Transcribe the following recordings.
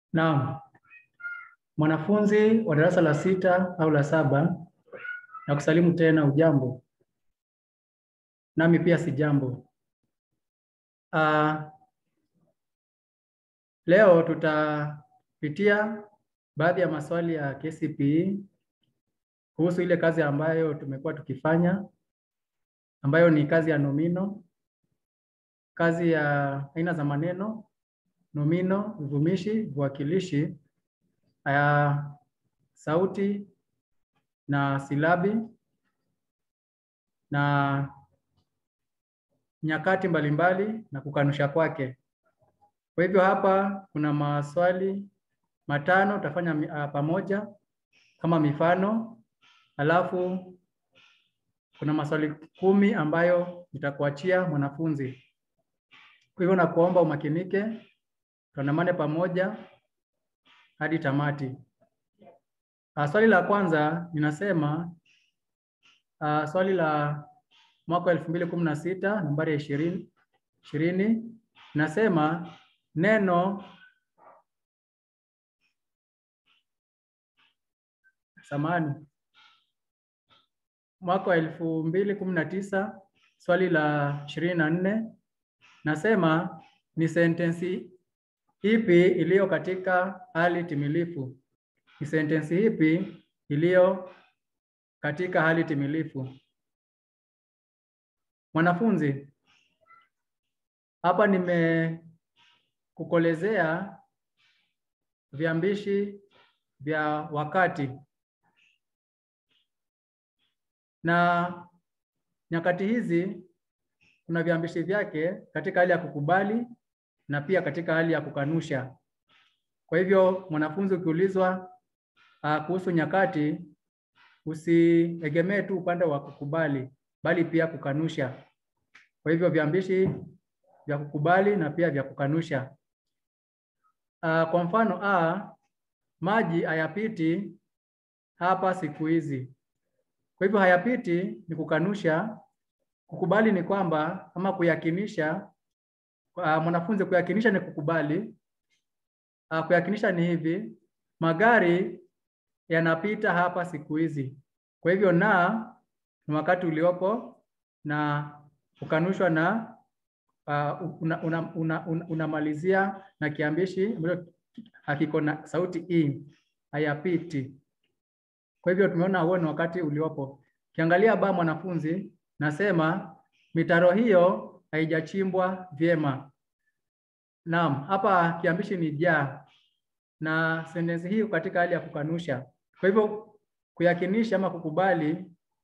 Naam. Mwanafunzi wa darasa la 6 au la 7, na kusalimu tena ujambo. Nami pia si jambo. Leo tutapitia baadhi ya maswali ya KCPE kuhusu ile kazi ambayo tumekuwa tukifanya, ambayo ni kazi ya nomino, kazi ya aina za maneno, nomino, vivumishi, viwakilishi, sauti na silabi na nyakati mbalimbali na kukanusha kwake. Kwa hivyo hapa kuna maswali 5 tutafanya pamoja kama mifano, alafu kuna maswali 10 ambayo nitakuachia mwanafunzi. Kwa hivyo nakuomba umakinike, tuandamane pamoja hadi tamati. Swali la kwanza ninasema swali la mwaka 2016 nambari 20 nasema neno mwaka 2019 swali la 24 nasema ni sentensi ipi iliyo katika hali timilifu? Ni sentensi ipi iliyo katika hali timilifu? Mwanafunzi, hapa nimekukolezea viambishi vya wakati na nyakati hizi kuna viambishi vyake katika hali ya kukubali na pia katika hali ya kukanusha. Kwa hivyo mwanafunzi, ukiulizwa kuhusu nyakati, usiegemee tu upande wa kukubali bali pia kukanusha. Kwa hivyo viambishi vya kukubali na pia vya kukanusha. Kwa mfano maji hayapiti hapa siku hizi. Kwa hivyo hayapiti ni kukanusha. Kukubali ni kwamba ama kuyakinisha. Mwanafunzi, kuyakinisha ni kukubali. Kuyakinisha ni hivi: magari yanapita hapa siku hizi. Kwa hivyo na ni wakati uliopo na kukanushwa na unamalizia na kiambishi ambacho hakiko na sauti i, hayapiti. Kwa hivyo tumeona huo ni wakati uliopo. Kiangalia mwanafunzi, nasema mitaro hiyo haijachimbwa vyema. Naam, hapa kiambishi ni ja na sentensi hii katika hali ya kukanusha. Kwa hivyo kuyakinisha ama kukubali,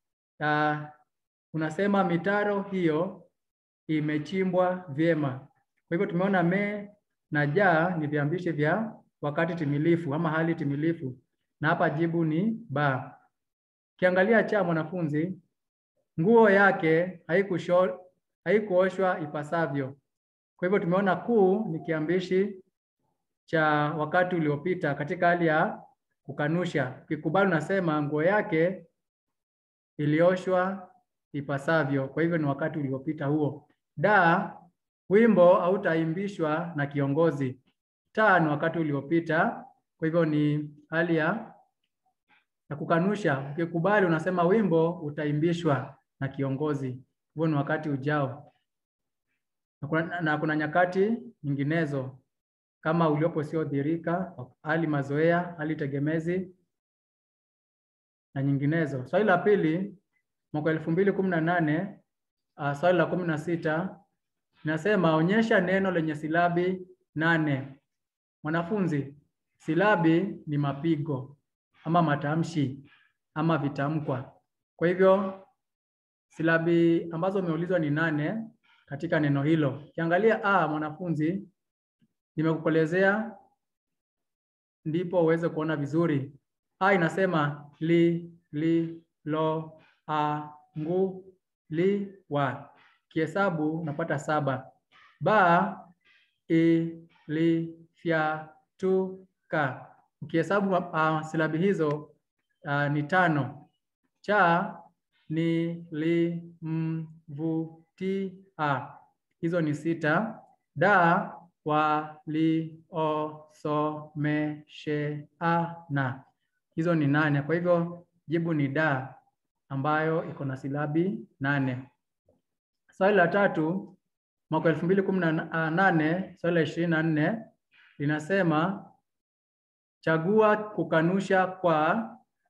unasema mitaro hiyo imechimbwa vyema. Kwa hivyo tumeona me na ja ni viambishi vya wakati timilifu ama hali timilifu, na hapa jibu ni ba. Kiangalia cha mwanafunzi, nguo yake haikuoshwa ipasavyo. Kwa hivyo tumeona ku ni kiambishi cha wakati uliopita katika hali ya kukanusha. Ukikubali unasema nguo yake ilioshwa ipasavyo. Kwa hivyo ni wakati uliopita huo. Da, wimbo hautaimbishwa na kiongozi. Ta ni wakati uliopita. Kwa hivyo ni hali ya kukanusha. Ukikubali unasema wimbo utaimbishwa na kiongozi. Huo ni wakati ujao. Na kuna nyakati nyinginezo kama uliopo sio dhirika, hali mazoea, hali tegemezi na nyinginezo. Swali la pili, mwaka 2018, swali la 16, nasema onyesha neno lenye silabi 8. Mwanafunzi, silabi ni mapigo ama matamshi ama vitamkwa. Kwa hivyo silabi ambazo umeulizwa ni 8 katika neno hilo. Kiangalia mwanafunzi, nimekukolezea ndipo uweze kuona vizuri. Inasema li, lo, ngu, li, wa. Kihesabu unapata 7. Ba, i, li, fya, tu, ka. Ukihesabu silabi hizo ni 5. Cha, ni, li, vu, ti, a. Hizo ni 6. Da waliosomesheana. Hizo ni 8. Kwa hivyo jibu ni da ambayo iko na silabi 8. Swali la 3 mwaka 2018, swali la 24 linasema chagua kukanusha kwa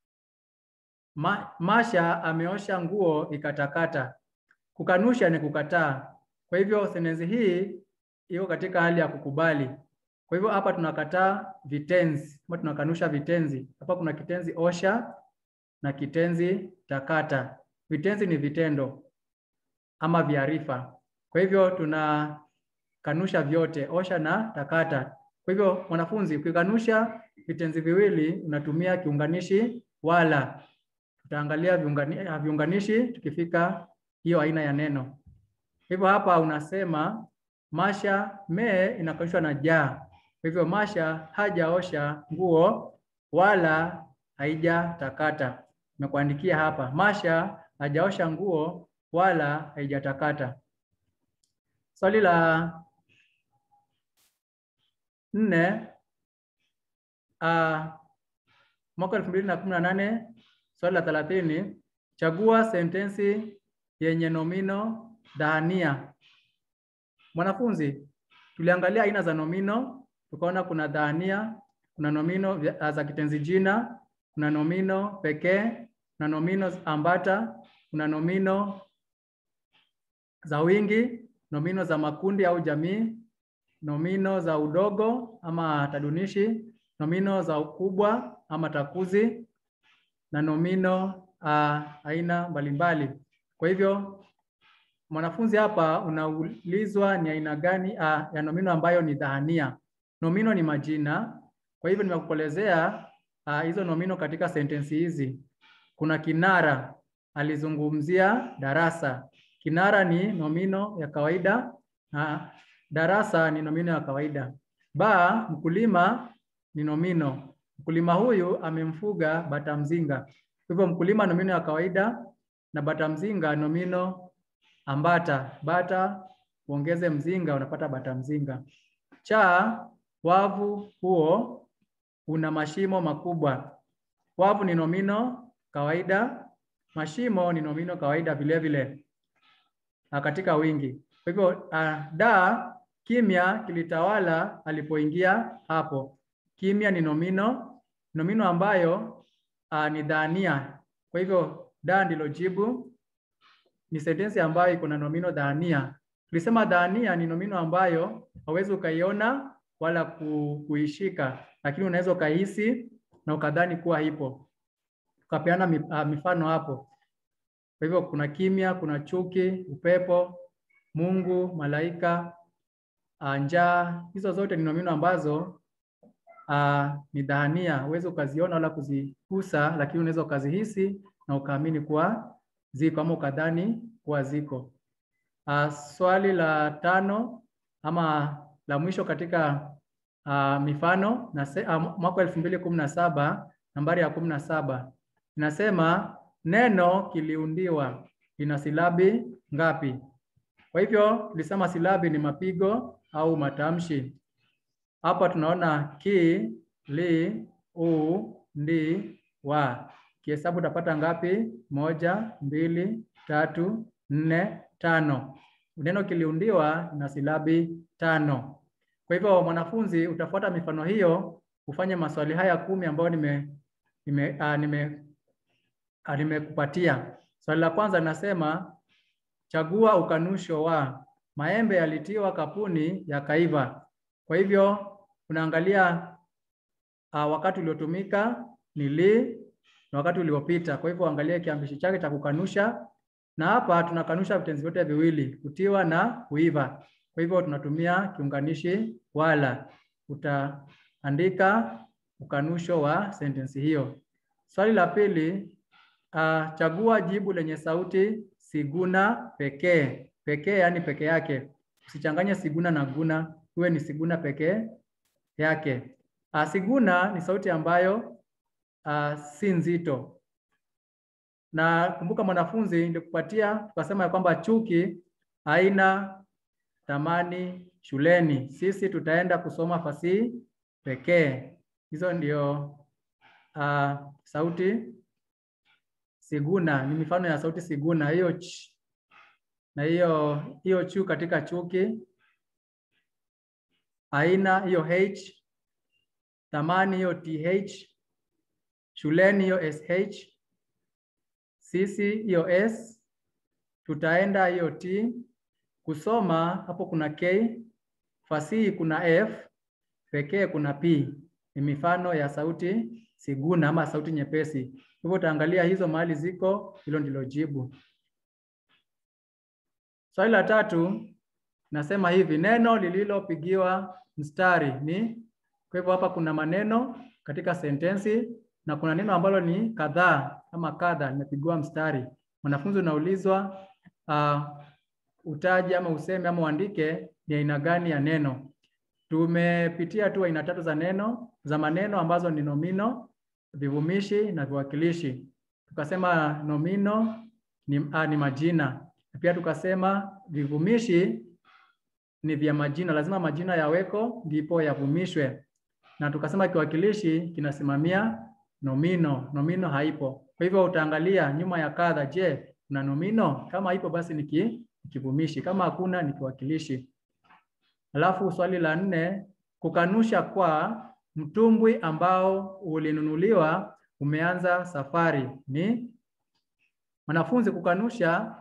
Masha ameosha nguo ikatakata. Kukanusha ni kukataa. Kwa hivyo sentensi hii iko katika hali ya kukubali. Kwa hivyo hapa tunakataa vitenzi, ama tunakanusha vitenzi. Hapa kuna kitenzi osha na kitenzi takata. Vitenzi ni vitendo ama viarifa. Kwa hivyo tunakanusha vyote, osha na takata. Kwa hivyo mwanafunzi, ukikanusha vitenzi viwili unatumia kiunganishi wala. Tutaangalia viunganishi tukifika hiyo aina ya neno. Hivyo hapa unasema Masha inakanushwa na ja. Kwa hivyo Masha hajaosha nguo wala haijatakata. Nimekuandikia hapa Masha hajaosha nguo wala haijatakata. Swali la 4 mwaka 2018, swali la 30, chagua sentensi yenye nomino dhania. Mwanafunzi, tuliangalia aina za nomino, tukaona kuna dhania, kuna nomino za kitenzi jina, kuna nomino pekee, kuna nomino ambata, kuna nomino za wingi, nomino za makundi au jamii, nomino za udogo ama tadunishi, nomino za ukubwa ama takuzi, na nomino aina mbalimbali. Kwa hivyo mwanafunzi, hapa unaulizwa ni aina gani ya nomino ambayo ni dhania. Nomino ni majina. Kwa hivyo nimekuelezea hizo nomino katika sentensi hizi. Kuna kinara, alizungumzia darasa. Kinara ni nomino ya kawaida na darasa ni nomino ya kawaida. Mkulima ni nomino. Mkulima huyu amemfuga bata mzinga. Kwa hivyo mkulima nomino ya kawaida na bata mzinga nomino ambata. Bata uongeze mzinga unapata bata mzinga. Wavu huo una mashimo makubwa. Wavu ni nomino kawaida, mashimo ni nomino kawaida vile vile katika wingi. Kwa hivyo kimya kilitawala alipoingia hapo. Kimya ni nomino ambayo ni dhania. Kwa hivyo ndilo jibu. Ni sentensi ambayo iko na nomino dhania. Tulisema dhania ni nomino ambayo hauwezi ukaiona wala kuishika, lakini unaweza ukahisi na ukadhani kuwa ipo. Tukapeana mifano hapo. Kwa hivyo kuna kimya, kuna chuki, upepo, Mungu, malaika, njaa. Hizo zote ni nomino ambazo ni dhania. Huwezi ukaziona wala kuzigusa, lakini unaweza ukazihisi na ukaamini kuwa ziko ama ukadhani kuwa ziko. Swali la 5 ama la mwisho katika mifano na mwaka 2017, nambari ya 17 inasema neno kiliundiwa ina silabi ngapi? Kwa hivyo tulisema silabi ni mapigo au matamshi. Hapa tunaona ki, li, u, ndi, wa. Kihesabu utapata ngapi? 1, 2, 3, 4, 5. Neno kiliundiwa na silabi 5. Kwa hivyo mwanafunzi, utafuata mifano hiyo ufanye maswali haya 10 ambayo nimekupatia. Swali la kwanza linasema chagua ukanusho wa maembe yalitiwa kapuni yakaiva. Kwa hivyo unaangalia wakati uliotumika ni li na wakati uliopita. Kwa hivyo angalia kiambishi chake cha kukanusha, na hapa tunakanusha vitenzi vyote viwili, kutiwa na kuiva. Kwa hivyo tunatumia kiunganishi wala. Utaandika ukanusho wa sentensi hiyo. Swali la pili, chagua jibu lenye sauti siguna pekee. Pekee yani peke yake. Usichanganye siguna na guna, iwe ni siguna pekee yake. Siguna ni sauti ambayo si nzito. Na kumbuka mwanafunzi, nilikupatia tukasema ya kwamba chuki haina thamani shuleni. Sisi tutaenda kusoma fasihi pekee. Hizo ndio sauti siguna, ni mifano ya sauti siguna. Hiyo ch na hiyo chu katika chuki, aina hiyo h, thamani hiyo th, shuleni hiyo sh, sisi hiyo s, tutaenda hiyo t, kusoma hapo kuna k, fasihi kuna f, pekee kuna p. Ni mifano ya sauti siguna ama sauti nyepesi. Hivyo utaangalia hizo mahali ziko, hilo ndilo jibu. Swali la 3 nasema hivi, neno lililopigiwa mstari ni. Kwa hivyo hapa kuna maneno katika sentensi na kuna neno ambalo ni kadhaa ama kadha limepigiwa mstari. Mwanafunzi unaulizwa utaje ama useme ama uandike ni aina gani ya neno. Tumepitia tu aina 3 za maneno ambazo ni nomino, vivumishi na viwakilishi. Tukasema nomino ni majina. Pia tukasema vivumishi ni vya majina, lazima majina yaweko ndipo yavumishwe. Na tukasema kiwakilishi kinasimamia nomino, nomino haipo. Kwa hivyo utaangalia nyuma ya kadha, je, kuna nomino? Kama haipo basi ni kivumishi, kama hakuna ni kiwakilishi. Alafu swali la 4, kukanusha kwa mtumbwi ambao ulinunuliwa umeanza safari ni. Mwanafunzi kukanusha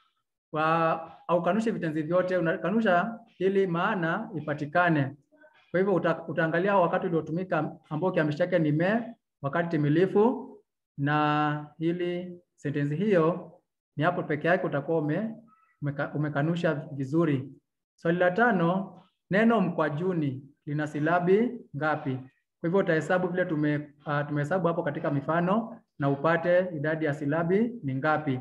au kanusha vitenzi vyote, unakanusha ili maana ipatikane. Kwa hivyo utaangalia wakati uliotumika ambao kiambishi chake ni me, wakati timilifu, na ili sentensi hiyo ni hapo peke yake utakuwa umekanusha vizuri. Swali la 5, neno mkwajuni lina silabi ngapi? Kwa hivyo utahesabu vile tumehesabu hapo katika mifano na upate idadi ya silabi ni ngapi.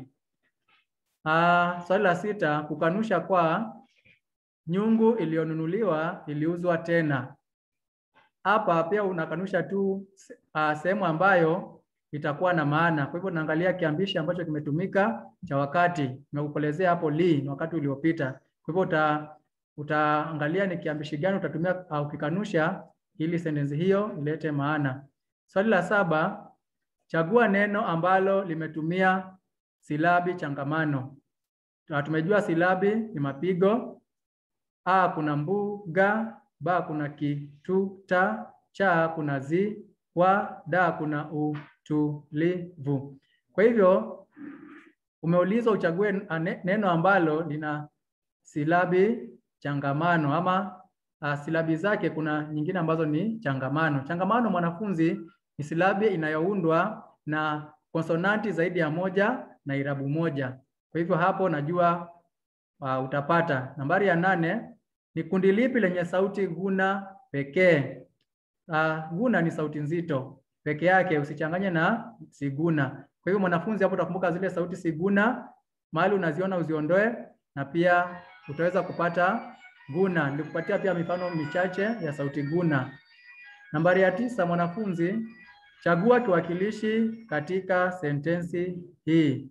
Swali la 6, kukanusha kwa nyungu iliyonunuliwa iliuzwa tena. Hapa pia unakanusha tu sehemu ambayo itakuwa na maana. Kwa hivyo unaangalia kiambishi ambacho kimetumika cha wakati. Nimekuelezea hapo li ni wakati uliopita. Kwa hivyo utaangalia ni kiambishi gani utatumia ukikanusha ili sentensi hiyo ilete maana. Swali la 7, chagua neno ambalo limetumia silabi changamano. Tumejua silabi ni mapigo. A kuna mbuga, ba kuna kituta, cha kuna zi, wa da kuna utulivu. Kwa hivyo umeulizwa uchague neno ambalo lina silabi changamano ama silabi zake kuna nyingine ambazo ni changamano. Changamano mwanafunzi ni silabi inayoundwa na konsonanti zaidi ya moja na irabu moja. Kwa hivyo hapo najua utapata. Nambari ya 8, ni kundi lipi lenye sauti guna pekee? Guna ni sauti nzito peke yake, usichanganye na siguna. Kwa hivyo mwanafunzi hapo utakumbuka zile sauti siguna, mahali unaziona uziondoe, na pia utaweza kupata guna. Nilikupatia pia mifano michache ya sauti guna. Nambari ya 9, mwanafunzi chagua kiwakilishi katika sentensi hii.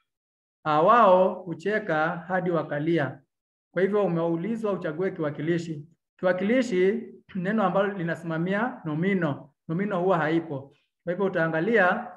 Wao hucheka hadi wakalia. Kwa hivyo umeulizwa uchague kiwakilishi. Kiwakilishi neno ambalo linasimamia nomino. Nomino huwa haipo. Kwa hivyo utaangalia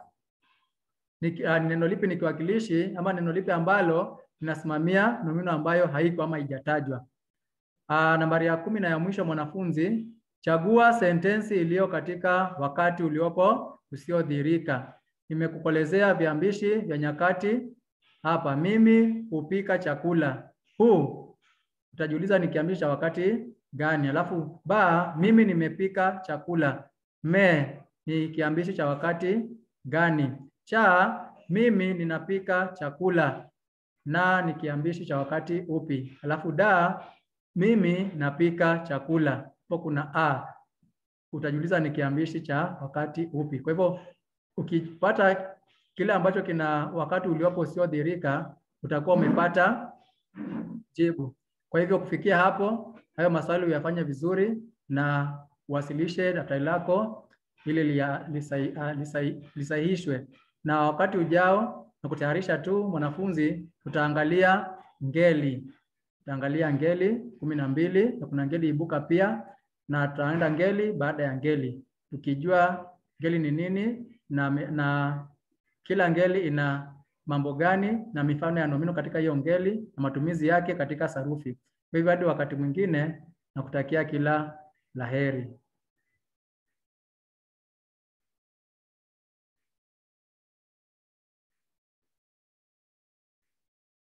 neno lipi ni kiwakilishi ama neno lipi ambalo linasimamia nomino ambayo haiko ama haijatajwa. Nambari ya 10 na ya mwisho mwanafunzi, chagua sentensi iliyo katika wakati uliopo usiodhihirika. Nimekukolezea viambishi vya nyakati hapa. Mimi hupika chakula. Utajiuliza ni kiambishi cha wakati gani? Alafu ba, mimi nimepika chakula. Me ni kiambishi cha wakati gani? Cha, mimi ninapika chakula. Na ni kiambishi cha wakati upi? Alafu da, mimi napika chakula. Hapo kuna a. Utajiuliza ni kiambishi cha wakati upi? Kwa hivyo ukipata kile ambacho kina wakati uliopo usiodhihirika utakuwa umepata jibu. Kwa hivyo kufikia hapo, hayo maswali uyafanye vizuri na uwasilishe daftari lako ili lisahihishwe. Na wakati ujao na kutayarisha tu mwanafunzi, tutaangalia ngeli. tutaangalia ngeli 12 na kuna ngeli ibuka pia, na tutaenda ngeli baada ya ngeli tukijua ngeli ni nini na kila ngeli ina mambo gani na mifano ya nomino katika hiyo ngeli na matumizi yake katika sarufi. Kwa hivyo hadi wakati mwingine, nakutakia kila laheri.